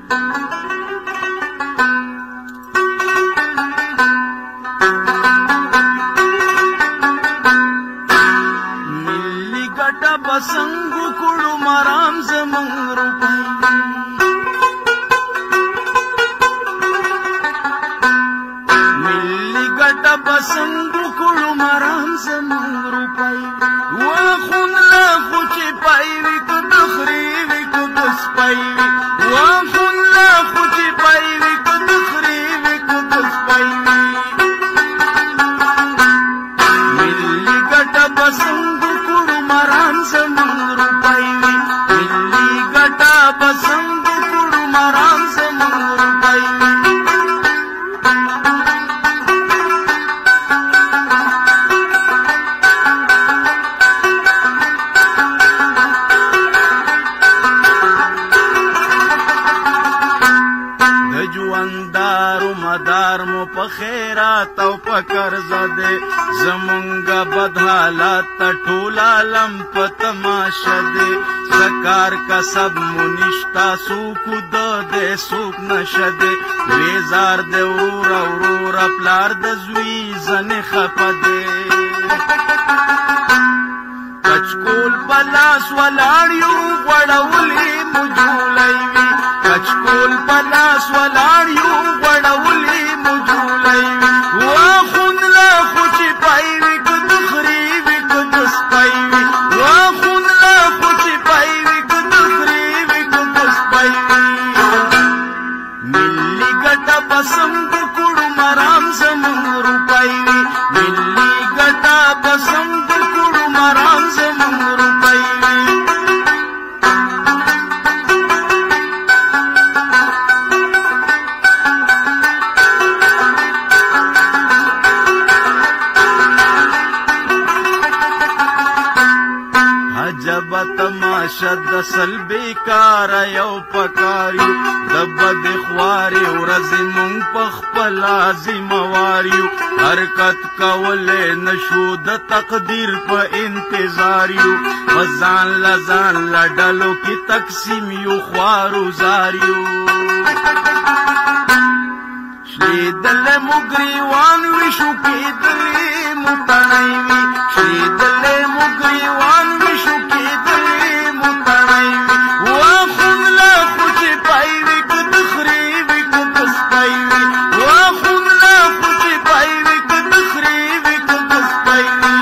मिली गटा बसंगु कुड़ु मराम जमंग रुपाई मिली गटा बसंगु कुड़ु मराम जमंग रुपाई वो खुनला खुची पाईवी को दखरीवी को दस पाईवी वो खुनला खुची पाईवी को दखरीवी को दस पाईवी मिली गटा बसंगु कुड़ु मराम जमंग रुपाई मिली गटा बसंगु कुड़ु मराम जमंग रुपाई दजुअंदारु मदार मो पखेरात औ पकर्जा दे जमुंगा बदहालात टोला लंप तमाशा दे सकार का सब मुनिष्ठा सूक दे सूक नशदे वेजार दे उरूरा प्लार दजुई जने खपदे कचकोल पलास वलाड़ियो वड़ौली मुझूलैवी कचकोल पलास वलाड़ियो वड़ौली मुझूलैवी वो खुनला खुची पाईवी को दुखरीवी को दस पाईवी वो खुनला खुची पाईवी को दुखरीवी को दस पाईवी मिली गटा बसंग कुड़ु मराम जमंग रुपाईवी मिली गटा बसंग कुड़ु मराम जमंग रुपाईवी जब तमाशा दसल बेकार यौ पकारियो दब दिखवारी उरजी मुंग पखपला जिम्मेवारियो हरकत कवले नशूद तकदीर पर इंतजारियो वजान ला डलो की तकसीम यू ख्वारू जारियो श्रीदल मुगरीवान विशु की दली मुतनैवी श्रीदल मुगरीवान विशु की दली मुतनैवी वो खुनला खुची पाईवी को दुखरीवी को दस पाईवी वो खुनला खुची पाईवी को दुखरीवी को दस पाईवी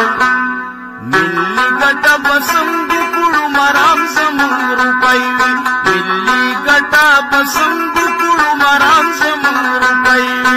मिली गटा बसंग कुड़ु मराम जमंग रुपाईवी मिली गटा बसंग कुड़ु मराम जमंग रुपाईवी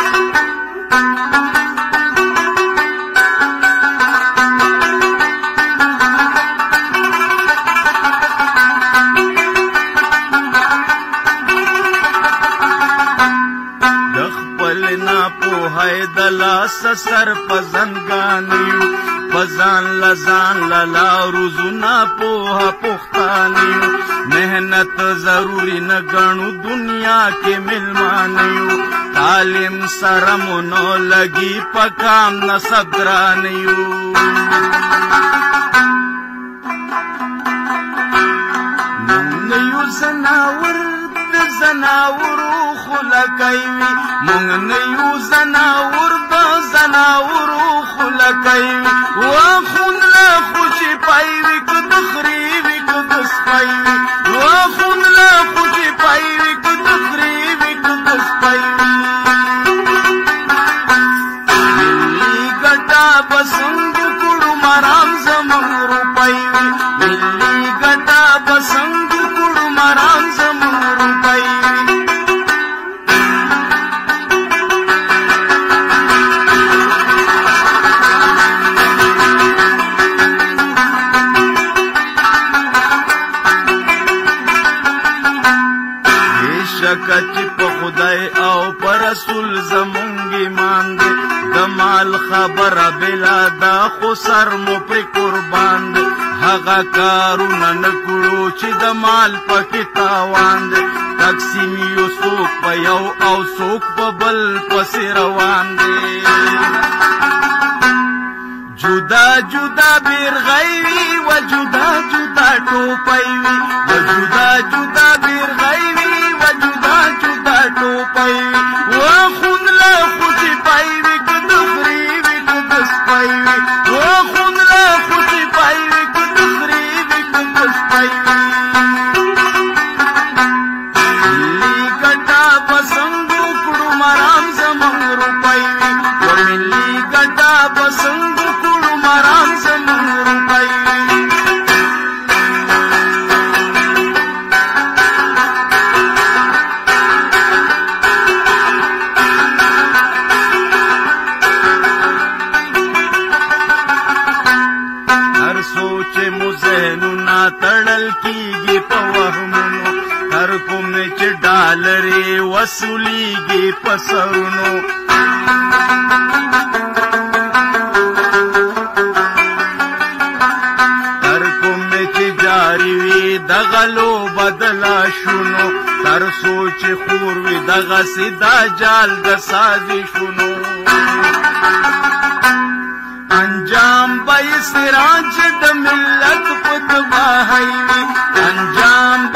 दला ससर पजनगानियो पजान लजान लला रुजुना पोहा पुख्तानियो मेहनत जरूरी न गणु दुनिया के मिलमानियो तालिम सरमो न लगी पकाम न सदरानियो नंगयो जनावर जनावरो खुलकैवी मंग नयू जनावर जनावरो खुलकैवी वो खुनला खुशी पाईवी को दुखरीवी को दस पाईवी वो खुनला खुशी पाईवी को दुखरीवी को दस पाईवी मिली गटा बसंग कुड़ु मराम जमंग रुपाईवी मिली गटा बसंग कुड़ु मराम जमंग रुपाईवी कच प खुदाई आओ पर रसूल जमुंगी मांगे दमाल खबर बिला दा खुसर मु पे कुर्बान हगा कारू ननकुड़ो ची दमाल पकी तावान तकसीम यो सोक पयौ औ सोक पबल पसी रवान दे जुदा जुदा बीर गैवी व जुदा जुदा टोपैवी व जुदा जुदा बीर गैवी व پای و خون له خوشي پای وي کد خري وي کد سپای وي و خون له خوشي پای وي کد خري وي کد سپای وي ملي ګټا پسند کړو مرام زمون روپای وي و ملي ګټا پسند کړو مرام زمون روپای وي تړل کیږي په وهمونو هر کوم چې ډالرې وصولیږي په سرونو هر کوم چې جاری وي د غلو بدلا شونو تر سوچ خور وي دغه سیدا جال د سازشونو انجام بای سراج د ملت پتباہی انجام